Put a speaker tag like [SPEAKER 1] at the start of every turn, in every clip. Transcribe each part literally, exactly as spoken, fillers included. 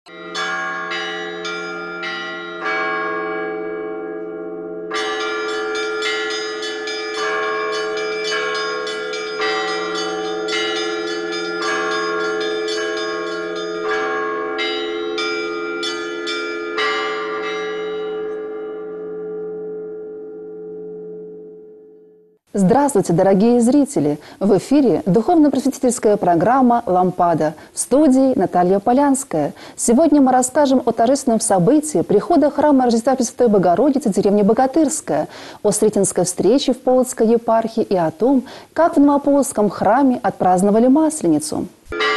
[SPEAKER 1] Здравствуйте, дорогие зрители! В эфире духовно-просветительская программа «Лампада». В студии Наталья Полянская. Сегодня мы расскажем о торжественном событии прихода храма Рождества Пресвятой Богородицы деревни Богатырская, о Сретенской встрече в Полоцкой епархии и о том, как в Новополоцком храме отпраздновали Масленицу.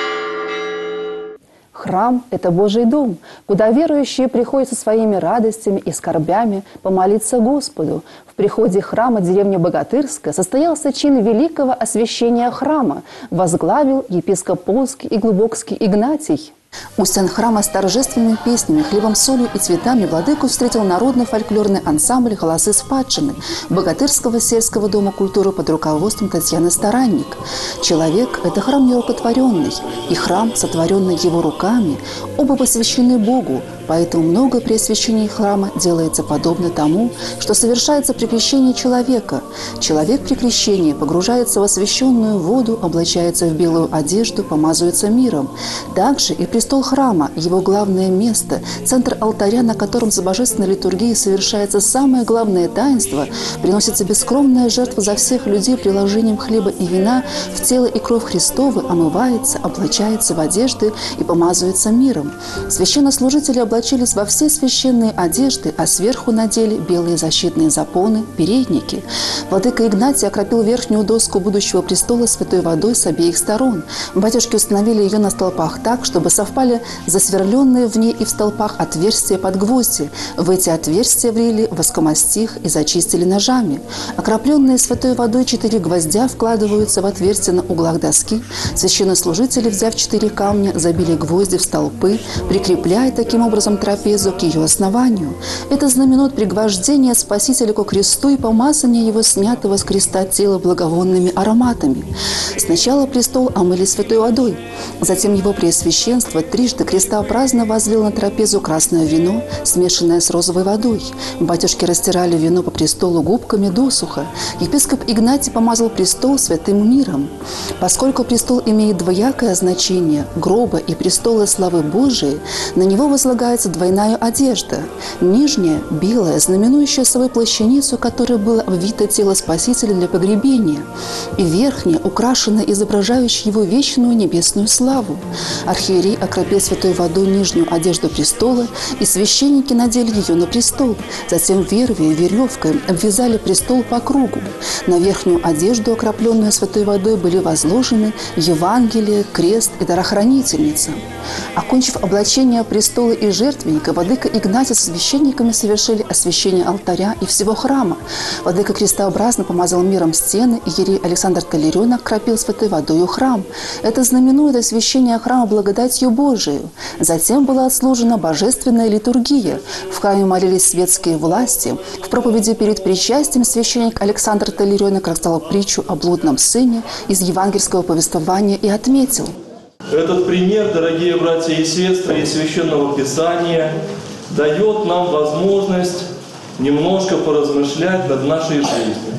[SPEAKER 1] Храм – это Божий дом, куда верующие приходят со своими радостями и скорбями помолиться Господу. В приходе храма деревни Богатырская состоялся чин великого освящения храма, возглавил епископ Полоцкий и Глубокский Игнатий. У стен храма с торжественными песнями, хлебом, солью и цветами владыку встретил народный фольклорный ансамбль «Голосы Спадщины» Богатырского сельского дома культуры под руководством Татьяны Старанник. Человек – это храм нерукотворенный, и храм, сотворенный его руками, оба посвящены Богу, поэтому многое при освящении храма делается подобно тому, что совершается при крещении человека. Человек при крещении погружается в освященную воду, облачается в белую одежду, помазывается миром. Также и престол храма, его главное место, центр алтаря, на котором за божественной литургией совершается самое главное таинство, приносится бескровная жертва за всех людей приложением хлеба и вина в тело и кровь Христовы, омывается, облачается в одежды и помазывается миром. Священнослужители облачились во все священные одежды, а сверху надели белые защитные запоны, передники. Владыка Игнатий окропил верхнюю доску будущего престола святой водой с обеих сторон. Батюшки установили ее на столпах так, чтобы совпали засверленные в ней и в столпах отверстия под гвозди. В эти отверстия влили воскомастих и зачистили ножами. Окропленные святой водой четыре гвоздя вкладываются в отверстия на углах доски. Священнослужители, взяв четыре камня, забили гвозди в столпы, прикрепляя таким образом трапезу к ее основанию. Это знаменует пригвождение Спасителя ко кресту и помазание его снятого с креста тела благовонными ароматами. Сначала престол омыли святой водой, затем его преосвященство трижды крестообразно возлил на трапезу красное вино, смешанное с розовой водой. Батюшки растирали вино по престолу губками досуха. Епископ Игнатий помазал престол святым миром. Поскольку престол имеет двоякое значение – гроба и престола славы Божией, на него возлагается двойная одежда. Нижняя – белая, знаменующая собой плащаницу, которой было обвито тело Спасителя для погребения, и верхняя, украшенная, изображающая его вечную небесную славу. Архиерей окропил святой водой нижнюю одежду престола, и священники надели ее на престол. Затем вервией, веревкой обвязали престол по кругу. На верхнюю одежду, окропленную святой водой, были возложены Евангелие, крест и дарохранительница. Окончив облачение престола и жертвенника, владыка Игнатий с священниками совершили освящение алтаря и всего храма. Владыка крестообразно помазал миром стены, и иерей Александр Толерен окропил святой водою храм. Это знаменует освящение храма благодатью Божию. Затем была отслужена божественная литургия. В храме молились светские власти. В проповеди перед причастием священник Александр Толерен рассказал притчу о блудном сыне из евангельского повествования и отметил:
[SPEAKER 2] этот пример, дорогие братья и сестры, из Священного Писания дает нам возможность немножко поразмышлять над нашей жизнью.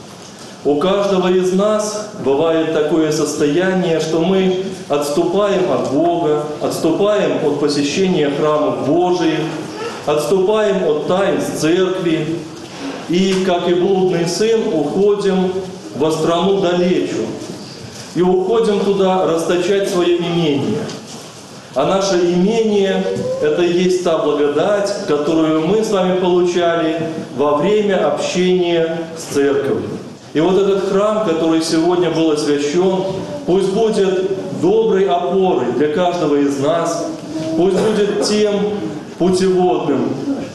[SPEAKER 2] У каждого из нас бывает такое состояние, что мы отступаем от Бога, отступаем от посещения храмов Божиих, отступаем от таинств церкви и, как и блудный сын, уходим во страну далечу. И уходим туда расточать свое имение. А наше имение – это и есть та благодать, которую мы с вами получали во время общения с церковью. И вот этот храм, который сегодня был освящен, пусть будет доброй опорой для каждого из нас, пусть будет тем путеводным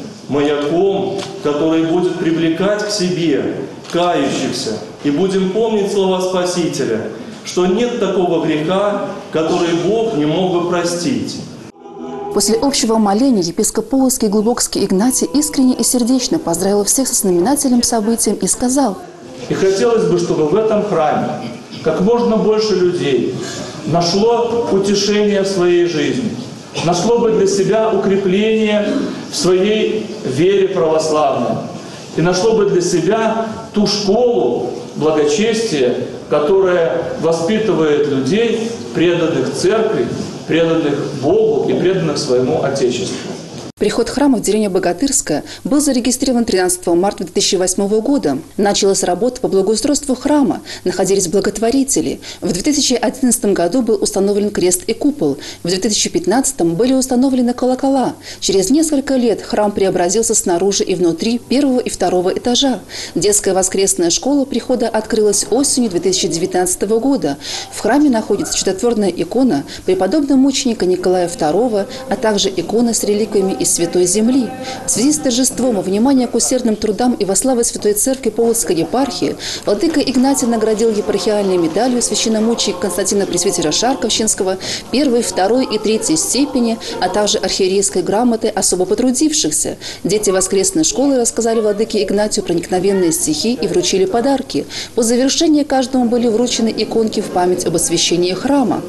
[SPEAKER 2] маяком, который будет привлекать к себе кающихся. И будем помнить слова Спасителя, что нет такого греха, который Бог не мог бы простить.
[SPEAKER 1] После общего моления епископ Полоцкий и Глубокский Игнатий искренне и сердечно поздравил всех со знаменательным событием и сказал:
[SPEAKER 3] «И хотелось бы, чтобы в этом храме как можно больше людей нашло утешение в своей жизни, нашло бы для себя укрепление в своей вере православной и нашло бы для себя ту школу благочестия, которая воспитывает людей, преданных церкви, преданных Богу и преданных своему Отечеству.
[SPEAKER 1] Приход храма в деревню Богатырская был зарегистрирован тринадцатого марта две тысячи восьмого года. Началась работа по благоустройству храма, находились благотворители. В две тысячи одиннадцатом году был установлен крест и купол. В две тысячи пятнадцатом были установлены колокола. Через несколько лет храм преобразился снаружи и внутри первого и второго этажа. Детская воскресная школа прихода открылась осенью две тысячи девятнадцатого года. В храме находится чудотворная икона преподобного мученика Николая второго, а также икона с реликвиями из Святой Земли. В связи с торжеством и вниманием к усердным трудам и во славу Святой Церкви Полоцкой епархии владыка Игнатий наградил епархиальной медалью священномученика Константина Пресвитера Шарковщинского первой, второй и третьей степени, а также архиерейской грамоты особо потрудившихся. Дети воскресной школы рассказали владыке Игнатию проникновенные стихи и вручили подарки. По завершении каждому были вручены иконки в память об освящении храма.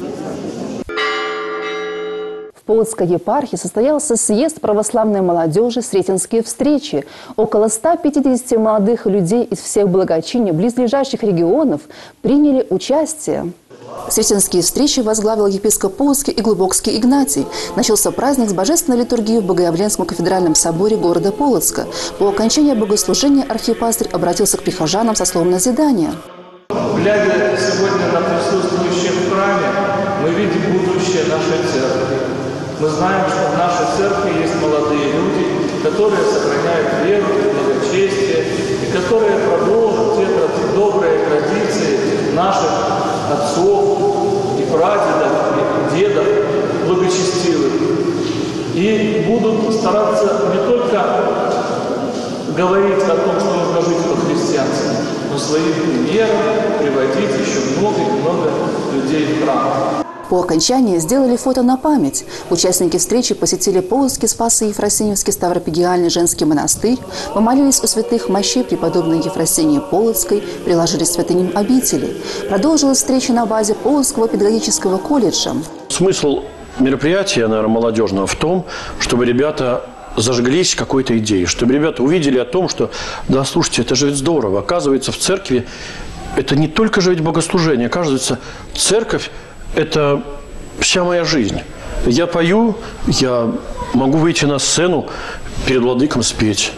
[SPEAKER 1] В Полоцкой епархии состоялся съезд православной молодежи «Сретенские встречи». Около ста пятидесяти молодых людей из всех благочиний близлежащих регионов приняли участие. Сретенские встречи возглавил епископ Полоцкий и Глубокский Игнатий. Начался праздник с божественной литургией в Богоявленском кафедральном соборе города Полоцка. По окончании богослужения архипастырь обратился к прихожанам со словом назидания.
[SPEAKER 3] Глядя сегодня на присутствующих в храме, мы видим будущее нашей церкви. Мы знаем, что в нашей церкви есть молодые люди, которые сохраняют веру и благочестие, и которые продолжат те добрые традиции наших отцов и прадедов, и дедов благочестивых. И будут стараться не только говорить о том, что нужно жить по-христиански, но своим примером приводить еще много и много людей в храм.
[SPEAKER 1] По окончании сделали фото на память. Участники встречи посетили Полоцкий Спасо-Ефросиньевский Ставропигиальный женский монастырь, помолились у святых мощей преподобной Ефросинии Полоцкой, приложили святыням обители. Продолжилась встреча на базе Полоцкого педагогического колледжа.
[SPEAKER 4] Смысл мероприятия, наверное, молодежного в том, чтобы ребята зажглись какой-то идеей, чтобы ребята увидели о том, что, да, слушайте, это же ведь здорово. Оказывается, в церкви это не только же ведь богослужение. Оказывается, церковь – это вся моя жизнь. Я пою, я могу выйти на сцену, перед владыком спеть.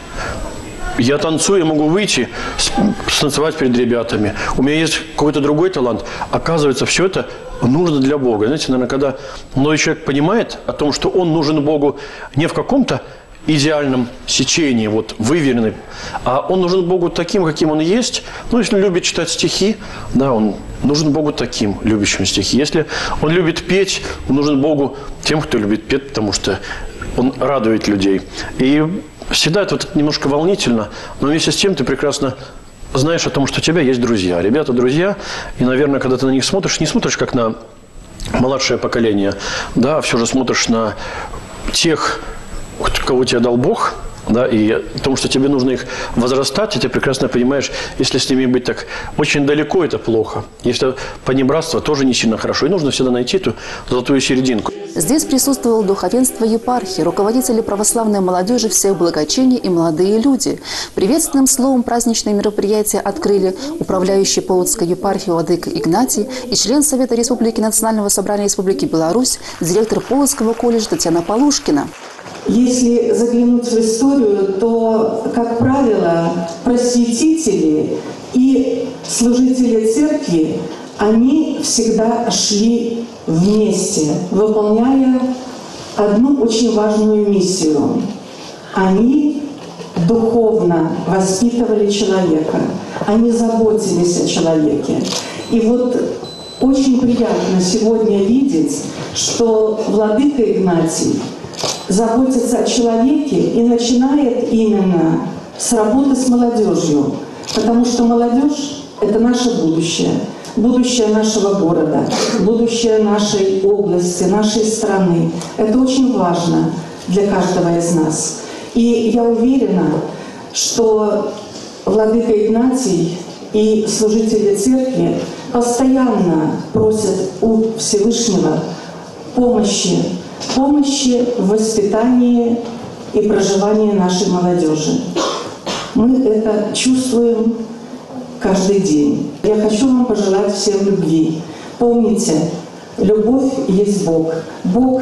[SPEAKER 4] Я танцую, я могу выйти, станцевать перед ребятами. У меня есть какой-то другой талант. Оказывается, все это нужно для Бога. Знаете, наверное, когда молодой человек понимает о том, что он нужен Богу не в каком-то идеальном сечении, вот, выверенный, а он нужен Богу таким, каким он есть. Ну, если он любит читать стихи, да, он нужен Богу таким, любящим стихи. Если он любит петь, он нужен Богу тем, кто любит петь, потому что он радует людей. И всегда это вот немножко волнительно, но вместе с тем ты прекрасно знаешь о том, что у тебя есть друзья. Ребята, друзья, и, наверное, когда ты на них смотришь, не смотришь как на младшее поколение, да, а все же смотришь на тех, кого тебе дал Бог, да, и потому что тебе нужно их возрастать, и ты прекрасно понимаешь, если с ними быть так очень далеко, это плохо. Если понебратство, тоже не сильно хорошо. И нужно всегда найти эту золотую серединку.
[SPEAKER 1] Здесь присутствовало духовенство епархии, руководители православной молодежи всех благочиний и молодые люди. Приветственным словом праздничное мероприятие открыли управляющий Полоцкой епархии владыка Игнатий и член Совета Республики Национального собрания Республики Беларусь, директор Полоцкого колледжа Татьяна Полушкина.
[SPEAKER 5] Если заглянуть в историю, то, как правило, просветители и служители церкви, они всегда шли вместе, выполняя одну очень важную миссию. Они духовно воспитывали человека, они заботились о человеке. И вот очень приятно сегодня видеть, что владыка Игнатий заботится о человеке и начинает именно с работы с молодежью, потому что молодежь – это наше будущее, будущее нашего города, будущее нашей области, нашей страны. Это очень важно для каждого из нас. И я уверена, что владыка Игнатий и служители церкви постоянно просят у Всевышнего помощи помощи в воспитании и проживании нашей молодежи. Мы это чувствуем каждый день. Я хочу вам пожелать всем любви. Помните, любовь есть Бог. Бог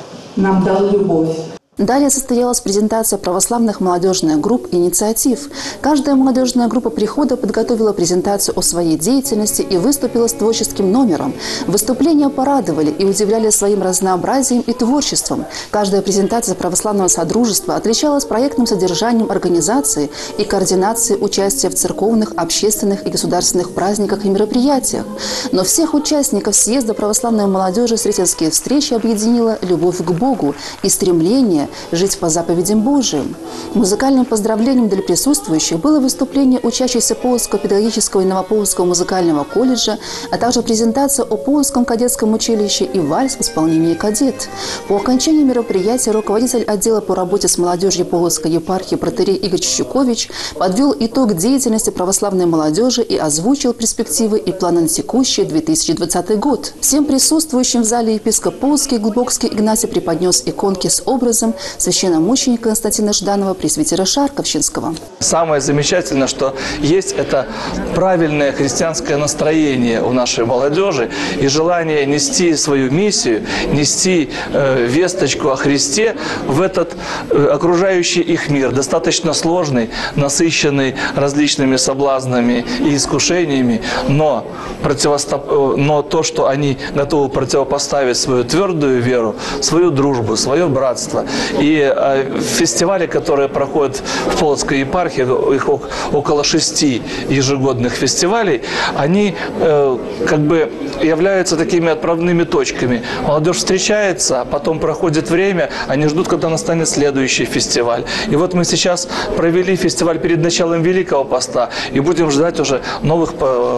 [SPEAKER 5] нам дал любовь.
[SPEAKER 1] Далее состоялась презентация православных молодежных групп и инициатив. Каждая молодежная группа прихода подготовила презентацию о своей деятельности и выступила с творческим номером. Выступления порадовали и удивляли своим разнообразием и творчеством. Каждая презентация православного содружества отличалась проектным содержанием организации и координацией участия в церковных, общественных и государственных праздниках и мероприятиях. Но всех участников съезда православной молодежи сретенские встречи объединила любовь к Богу и стремление жить по заповедям Божиим. Музыкальным поздравлением для присутствующих было выступление учащихся Полоцкого педагогического и Новополоцкого музыкального колледжа, а также презентация о Полоцком кадетском училище и вальс в исполнении кадет. По окончании мероприятия руководитель отдела по работе с молодежью Полоцкой епархии протоиерей Игорь Чущукович подвел итог деятельности православной молодежи и озвучил перспективы и планы на текущий две тысячи двадцатый год. Всем присутствующим в зале епископ Полоцкий Глубокский Игнатий преподнес иконки с образом священномученика Константина Жданова, пресвитера Шарковщинского.
[SPEAKER 3] Самое замечательное, что есть это правильное христианское настроение у нашей молодежи и желание нести свою миссию, нести э, весточку о Христе в этот э, окружающий их мир, достаточно сложный, насыщенный различными соблазнами и искушениями, но, противостоп... но то, что они готовы противопоставить свою твердую веру, свою дружбу, свое братство. И э, фестивали, которые проходят в Полоцкой епархии, их около шести ежегодных фестивалей, они э, как бы являются такими отправными точками. Молодежь встречается, потом проходит время, они ждут, когда настанет следующий фестиваль. И вот мы сейчас провели фестиваль перед началом Великого Поста и будем ждать уже новых,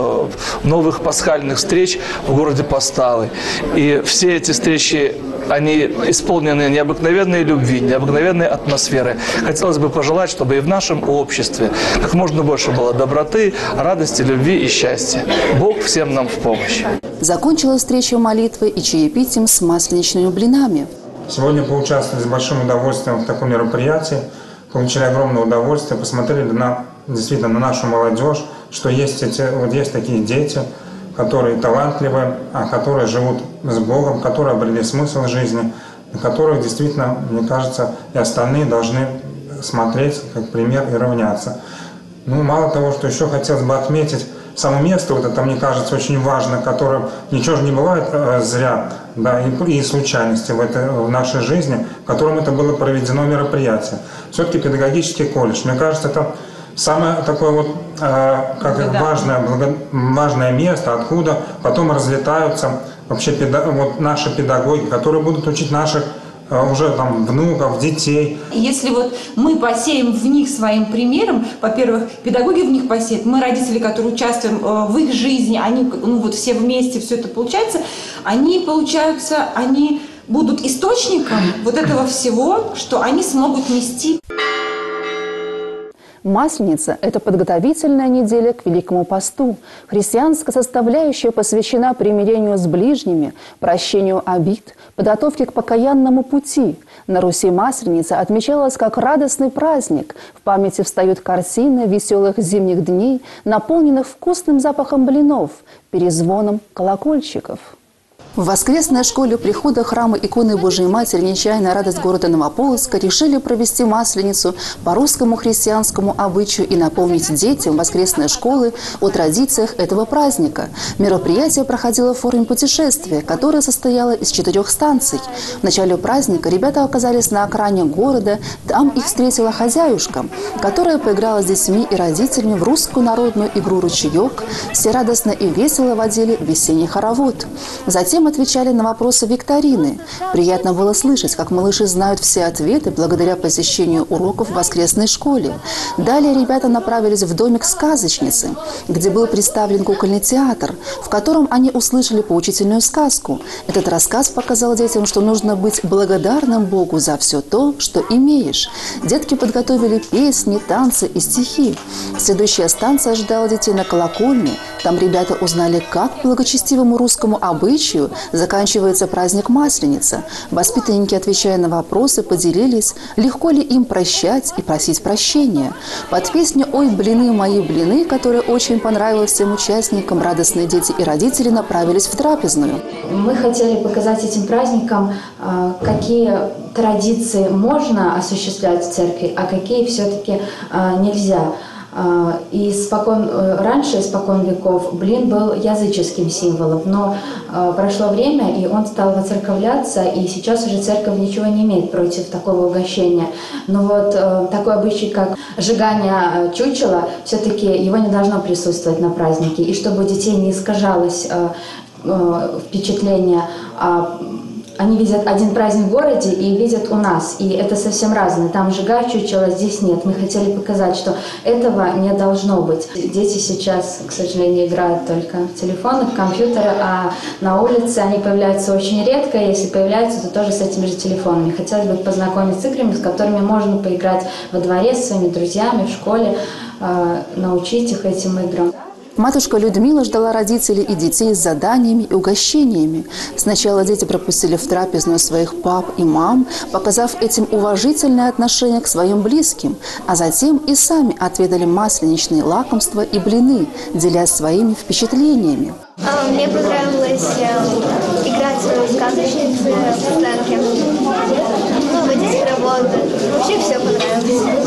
[SPEAKER 3] новых пасхальных встреч в городе Поставы. И все эти встречи, они исполнены необыкновенной любви, необыкновенной атмосферы. Хотелось бы пожелать, чтобы и в нашем обществе как можно больше было доброты, радости, любви и счастья. Бог всем нам в помощь.
[SPEAKER 1] Закончилась встреча молитвы и чаепитием с масленичными блинами.
[SPEAKER 6] Сегодня поучаствовали с большим удовольствием в таком мероприятии, получили огромное удовольствие, посмотрели на, действительно на нашу молодежь, что есть, эти, вот есть такие дети, которые талантливые, а которые живут с Богом, которые обрели смысл жизни, на которых действительно, мне кажется, и остальные должны смотреть как пример и равняться. Ну, мало того, что еще хотелось бы отметить, само место, вот это, мне кажется, очень важно, которое ничего же не бывает э, зря, да, и, и случайности в, этой, в нашей жизни, в котором это было проведено мероприятие. Все-таки педагогический колледж, мне кажется, это самое такое вот э, как важное, благо, важное место, откуда потом разлетаются вообще педа, вот наши педагоги, которые будут учить наших уже там внуков, детей.
[SPEAKER 7] Если вот мы посеем в них своим примером, во-первых, педагоги в них посеют, мы, родители, которые участвуем в их жизни, они, ну вот все вместе, все это получается, они, получаются, они будут источником вот этого всего, что они смогут нести.
[SPEAKER 1] Масленица – это подготовительная неделя к Великому посту. Христианская составляющая посвящена примирению с ближними, прощению обид, подготовке к покаянному пути. На Руси Масленица отмечалась как радостный праздник. В памяти встают картины веселых зимних дней, наполненных вкусным запахом блинов, перезвоном колокольчиков. В воскресной школе прихода храма иконы Божией Матери «Нечаянная радость» города Новополоцка решили провести Масленицу по русскому христианскому обычаю и напомнить детям воскресной школы о традициях этого праздника. Мероприятие проходило в форме путешествия, которое состояло из четырех станций. В начале праздника ребята оказались на окраине города, там их встретила хозяюшка, которая поиграла с детьми и родителями в русскую народную игру «Ручеек». Все радостно и весело водили весенний хоровод. Затем отвечали на вопросы викторины. Приятно было слышать, как малыши знают все ответы благодаря посещению уроков в воскресной школе. Далее ребята направились в домик сказочницы, где был представлен кукольный театр, в котором они услышали поучительную сказку. Этот рассказ показал детям, что нужно быть благодарным Богу за все то, что имеешь. Детки подготовили песни, танцы и стихи. Следующая станция ждала детей на колокольне. Там ребята узнали, как по благочестивому русскому обычаю заканчивается праздник Масленица. Воспитанники, отвечая на вопросы, поделились, легко ли им прощать и просить прощения. Под песню «Ой, блины, мои блины», которая очень понравилась всем участникам, радостные дети и родители направились в трапезную.
[SPEAKER 8] Мы хотели показать этим праздникам, какие традиции можно осуществлять в церкви, а какие все-таки нельзя. И спокон, раньше, испокон веков, блин был языческим символом, но прошло время, и он стал воцерковляться, и сейчас уже церковь ничего не имеет против такого угощения. Но вот такой обычай, как сжигание чучела, все-таки его не должно присутствовать на празднике. И чтобы у детей не искажалось впечатление, они видят один праздник в городе и видят у нас. И это совсем разное. Там сжигают чучело, здесь нет. Мы хотели показать, что этого не должно быть. Дети сейчас, к сожалению, играют только в телефоны, в компьютеры, а на улице они появляются очень редко. Если появляются, то тоже с этими же телефонами. Хотелось бы познакомиться с играми, с которыми можно поиграть во дворе с своими друзьями, в школе, научить их этим играм.
[SPEAKER 1] Матушка Людмила ждала родителей и детей с заданиями и угощениями. Сначала дети пропустили в трапезную своих пап и мам, показав этим уважительное отношение к своим близким, а затем и сами отведали масленичные лакомства и блины, делясь своими впечатлениями.
[SPEAKER 9] Мне понравилось играть в сказочницы в танке. Ну, водить работу. Вообще все понравилось.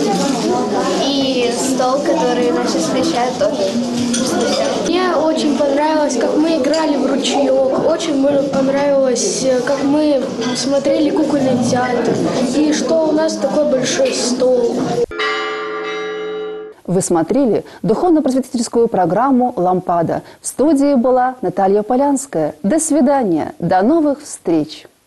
[SPEAKER 9] И стол, который нас встречает, тоже.
[SPEAKER 10] Мне очень понравилось, как мы играли в ручеек. Очень понравилось, как мы смотрели кукольный театр. И что у нас такой большой стол.
[SPEAKER 1] Вы смотрели духовно-просветительскую программу «Лампада». В студии была Наталья Полянская. До свидания. До новых встреч.